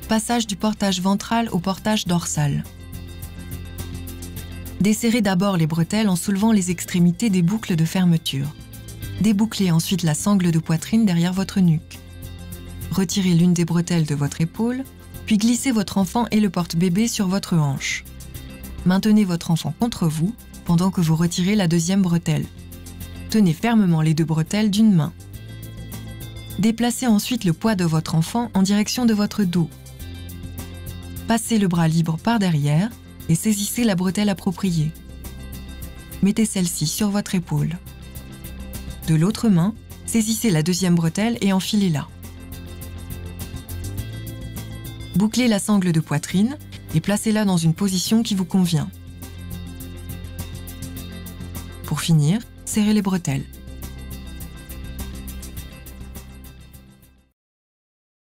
Passage du portage ventral au portage dorsal. Desserrez d'abord les bretelles en soulevant les extrémités des boucles de fermeture. Débouclez ensuite la sangle de poitrine derrière votre nuque. Retirez l'une des bretelles de votre épaule, puis glissez votre enfant et le porte-bébé sur votre hanche. Maintenez votre enfant contre vous pendant que vous retirez la deuxième bretelle. Tenez fermement les deux bretelles d'une main. Déplacez ensuite le poids de votre enfant en direction de votre dos. Passez le bras libre par derrière et saisissez la bretelle appropriée. Mettez celle-ci sur votre épaule. De l'autre main, saisissez la deuxième bretelle et enfilez-la. Bouclez la sangle de poitrine et placez-la dans une position qui vous convient. Pour finir, serrez les bretelles.